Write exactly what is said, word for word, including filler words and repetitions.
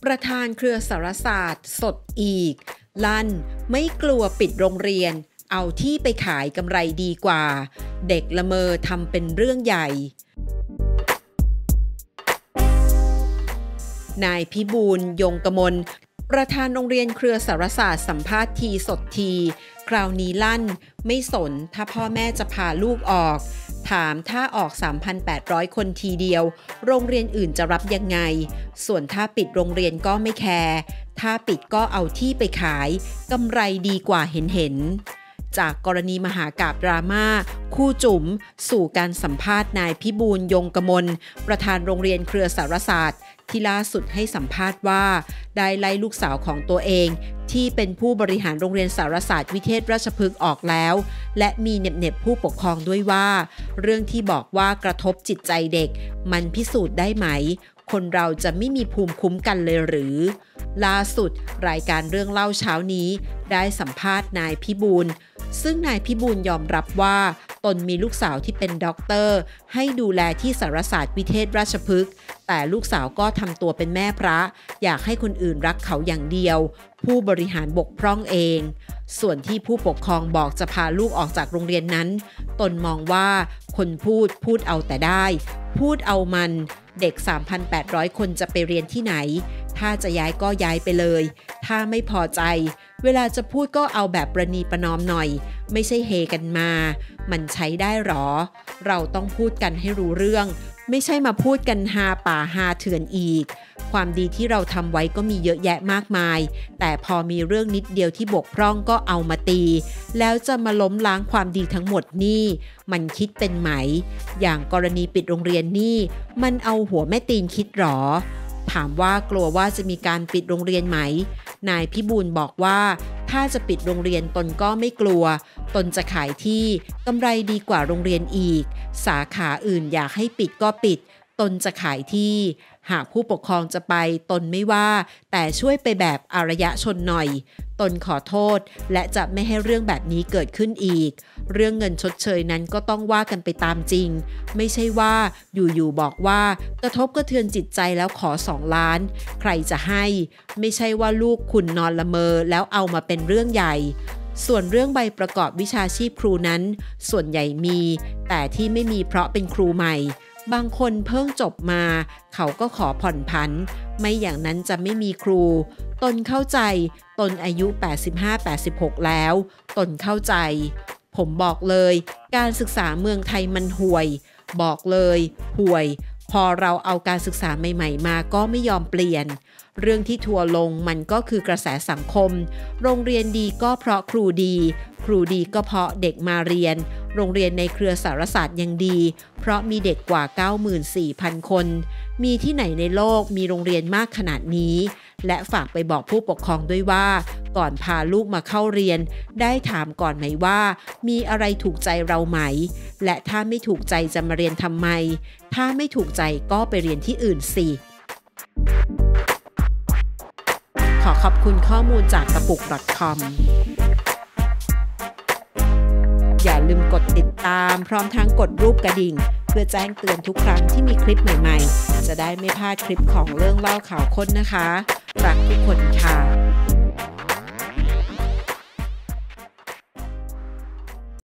ประธานเครือสารศาสตร์สดอีกลั่นไม่กลัวปิดโรงเรียนเอาที่ไปขายกำไรดีกว่าเด็กละเมอทำเป็นเรื่องใหญ่นายพิบูลยงกมลประธานโรงเรียนเครือสารศาสตร์สัมภาษณ์ทีสดทีคราวนี้ลั่นไม่สนถ้าพ่อแม่จะพาลูกออกถามถ้าออก สามพันแปดร้อย คนทีเดียวโรงเรียนอื่นจะรับยังไงส่วนถ้าปิดโรงเรียนก็ไม่แคร์ถ้าปิดก็เอาที่ไปขายกำไรดีกว่าเห็นเห็นจากกรณีมหากาพย์ดราม่าคู่จุ๋มสู่การสัมภาษณ์นายพิบูลยงกมลประธานโรงเรียนเครือสารศาสตร์ที่ล่าสุดให้สัมภาษณ์ว่าได้ไล่ลูกสาวของตัวเองที่เป็นผู้บริหารโรงเรียนสารศาสตร์วิเทศราชพฤกษ์ออกแล้วและมีเน็บๆผู้ปกครองด้วยว่าเรื่องที่บอกว่ากระทบจิตใจเด็กมันพิสูจน์ได้ไหมคนเราจะไม่มีภูมิคุ้มกันเลยหรือล่าสุดรายการเรื่องเล่าเช้านี้ได้สัมภาษณ์นายพิบูลซึ่งนายพิบูลยอมรับว่าตนมีลูกสาวที่เป็นด็อกเตอร์ให้ดูแลที่สารศาสตร์วิเทศราชพฤกษ์แต่ลูกสาวก็ทำตัวเป็นแม่พระอยากให้คนอื่นรักเขาอย่างเดียวผู้บริหารบกพร่องเองส่วนที่ผู้ปกครองบอกจะพาลูกออกจากโรงเรียนนั้นตนมองว่าคนพูดพูดเอาแต่ได้พูดเอามันเด็ก สามพันแปดร้อย คนจะไปเรียนที่ไหนถ้าจะย้ายก็ย้ายไปเลยถ้าไม่พอใจเวลาจะพูดก็เอาแบบประนีประนอมหน่อยไม่ใช่เฮกันมามันใช้ได้หรอเราต้องพูดกันให้รู้เรื่องไม่ใช่มาพูดกันฮาป่าฮาเถื่อนอีกความดีที่เราทำไว้ก็มีเยอะแยะมากมายแต่พอมีเรื่องนิดเดียวที่บกพร่องก็เอามาตีแล้วจะมาล้มล้างความดีทั้งหมดนี่มันคิดเป็นไหมอย่างกรณีปิดโรงเรียนนี่มันเอาหัวแม่ตีนคิดหรอถามว่ากลัวว่าจะมีการปิดโรงเรียนไหมนายพิบูลบอกว่าถ้าจะปิดโรงเรียนตนก็ไม่กลัวตนจะขายที่กำไรดีกว่าโรงเรียนอีกสาขาอื่นอยากให้ปิดก็ปิดตนจะขายที่หากผู้ปกครองจะไปตนไม่ว่าแต่ช่วยไปแบบอารยชนหน่อยตนขอโทษและจะไม่ให้เรื่องแบบนี้เกิดขึ้นอีกเรื่องเงินชดเชยนั้นก็ต้องว่ากันไปตามจริงไม่ใช่ว่าอยู่ๆบอกว่ากระทบกระเทือนจิตใจแล้วขอสองล้านใครจะให้ไม่ใช่ว่าลูกคุณนอนละเมอแล้วเอามาเป็นเรื่องใหญ่ส่วนเรื่องใบประกอบวิชาชีพครูนั้นส่วนใหญ่มีแต่ที่ไม่มีเพราะเป็นครูใหม่บางคนเพิ่งจบมาเขาก็ขอผ่อนผันไม่อย่างนั้นจะไม่มีครูตนเข้าใจตนอายุ แปดสิบห้า แปดสิบหก แล้วตนเข้าใจผมบอกเลยการศึกษาเมืองไทยมันห่วยบอกเลยห่วยพอเราเอาการศึกษาใหม่ๆมาก็ไม่ยอมเปลี่ยนเรื่องที่ทัวร์ลงมันก็คือกระแสสังคมโรงเรียนดีก็เพราะครูดีครูดีก็เพราะเด็กมาเรียนโรงเรียนในเครือสารศาสตร์ยังดีเพราะมีเด็กกว่า เก้าหมื่นสี่พัน คนมีที่ไหนในโลกมีโรงเรียนมากขนาดนี้และฝากไปบอกผู้ปกครองด้วยว่าก่อนพาลูกมาเข้าเรียนได้ถามก่อนไหมว่ามีอะไรถูกใจเราไหมและถ้าไม่ถูกใจจะมาเรียนทำไมถ้าไม่ถูกใจก็ไปเรียนที่อื่นสิขอขอบคุณข้อมูลจากกระปุก .com อย่าลืมกดติดตามพร้อมทั้งกดรูปกระดิ่งเพื่อแจ้งเตือนทุกครั้งที่มีคลิปใหม่ๆจะได้ไม่พลาดคลิปของเรื่องเล่าข่าวค้นนะคะรักทุกคนค่ะ